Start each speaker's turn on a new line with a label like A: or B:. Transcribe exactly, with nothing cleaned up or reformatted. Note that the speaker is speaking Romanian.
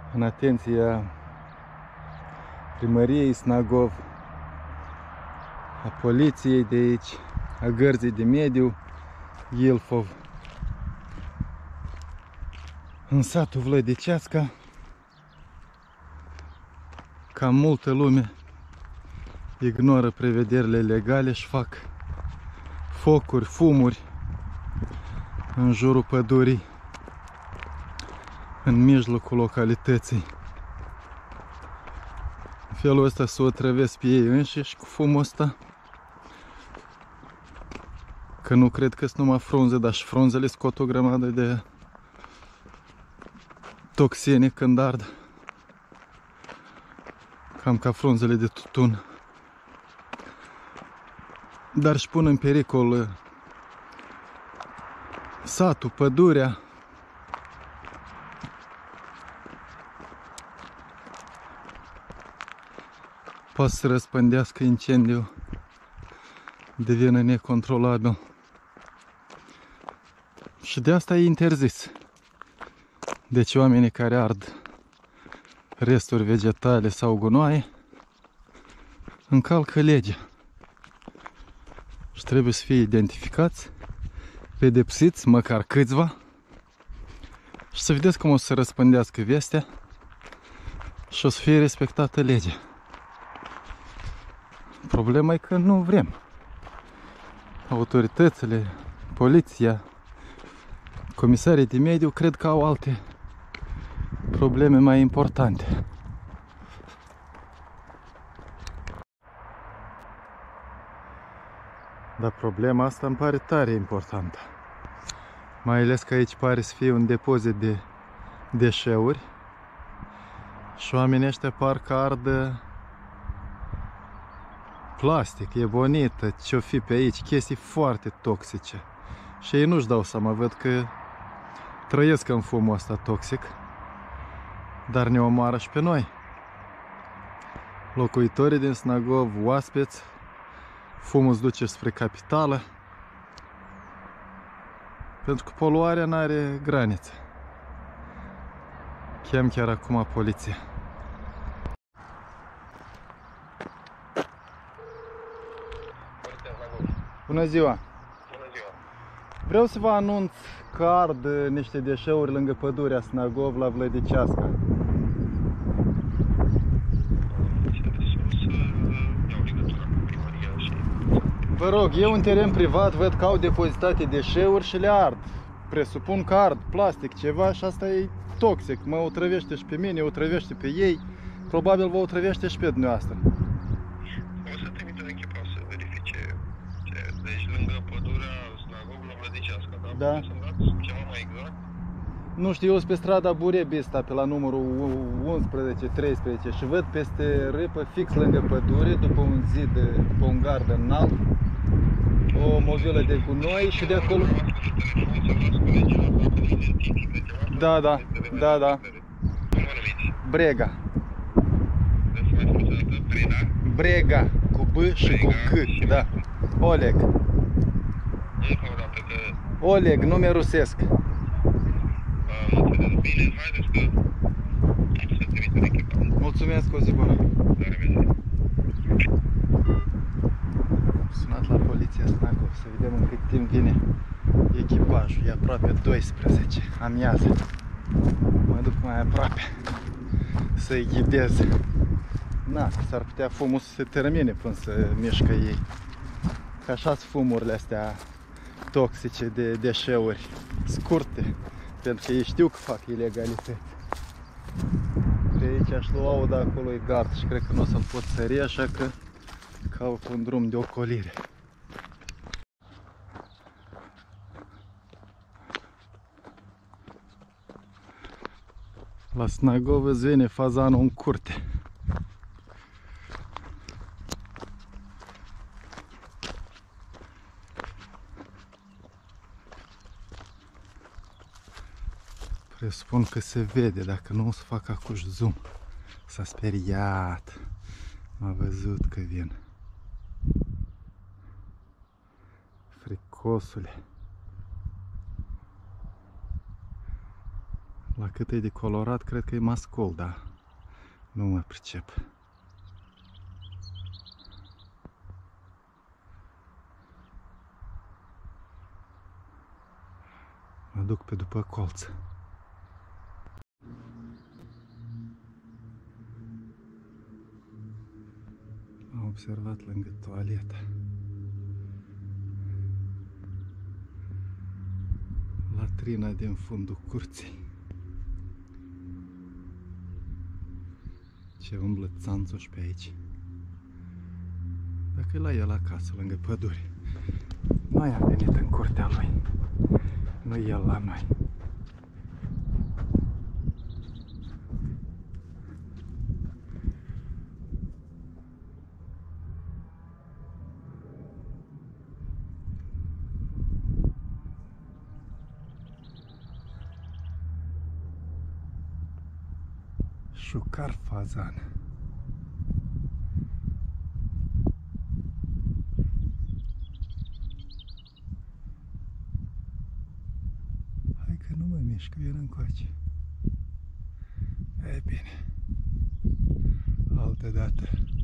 A: în atenția primăriei Snagov, a poliției de aici, a gărzii de mediu Ilfov. În satul Vlădeceasca, cam multă lume ignoră prevederile legale și fac focuri, fumuri în jurul pădurii, în mijlocul localității. În felul ăsta se otrăvesc pe ei înșiși cu fumul ăsta, că nu cred că sunt numai frunze, dar și frunzele scot o grămadă de toxine când ard, cam ca frunzele de tutun. Dar își pun în pericol satul, pădurea. Poate să răspândească incendiu, devine necontrolabil. Și de asta e interzis. Deci oamenii care ard resturi vegetale sau gunoaie încalcă legea. Și trebuie să fie identificați, pedepsiți, măcar câțiva, și să vedeți cum o să se răspândească vestea și o să fie respectată legea. Problema e că nu vrem. Autoritățile, poliția, comisarii de mediu cred că au alte probleme mai importante. Dar problema asta îmi pare tare importantă. Mai ales că aici pare să fie un depozit de deșeuri și oamenii ăștia parcă ardă plastic, ebonită, ce-o fi pe aici, chestii foarte toxice. Și ei nu-și dau seama, văd că trăiesc în fumul ăsta toxic, dar ne omoară și pe noi. Locuitorii din Snagov, oaspeți, fumul îți duce spre capitală, pentru că poluarea n-are granițe. Chem chiar acum poliția. Bună ziua!
B: Bună ziua!
A: Vreau să vă anunț că ard niște deșeuri lângă pădurea Snagov la Vlădeceasca. Vă rog, e un teren privat, văd că au depozitate deșeuri și le ard. Presupun că ard plastic, ceva, și asta e toxic. Mă otrăvește și pe mine, otrăvește pe ei. Probabil vă otrăvește și pe dumneavoastră.
B: O să trimit un echipaj să verifice. Deci lângă pădurea Snagov la Vlădeceasca, da?
A: Da.
B: Să-mi dați ceva mai exact?
A: Nu știu, eu sunt pe strada Burebista, pe la numărul unsprezece treisprezece, și văd peste râpă, fix lângă pădure, după un zid, după un gard înalt, o movilă de gunoi și de acolo... Da, da, da, da. Brega. Brega, cu B și cu C, da. Oleg. Oleg, nume rusesc. Mulțumesc, o zi bună. Sunat la poliția Snagov să vedem în cât timp vine echipajul. E aproape douăsprezece, amiază. Mă duc mai aproape să-i ghidez. Na, s-ar putea fumul să se termine până să mișcă ei. Că așa-s fumurile astea toxice de deșeuri scurte, pentru că ei știu că fac ilegalități. Pe aici aș lua-o, dar acolo e gard și cred că nu o să-l pot sări, așa că caut un drum de ocolire. La Snagov îți vine fazanul în curte. Presupun că se vede, dacă nu o să fac acuși zoom. S-a speriat. M-a văzut că vin. Fricosule. La cât e de colorat, cred că e mascul, dar nu mă pricep. Mă duc pe după colț. Am observat lângă toaletă. Latrina din fundul curții. Ce umblă țanțoși pe aici. Dacă e la el acasă, lângă pădure. Noi am venit în curtea lui. Nu el la noi. Șucar fazan. Hai că nu mă mișc, vin încoace. E bine. Altă dată.